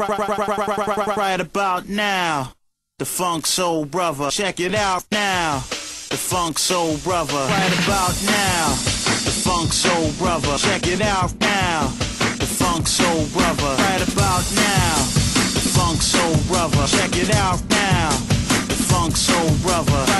Right about now, the Funk Soul Brother. Check it out now, the Funk Soul Brother. Right about now, the Funk Soul Brother. Check it out now, the Funk Soul Brother. Right about now, the Funk Soul Brother. Check it out now, the Funk Soul Brother.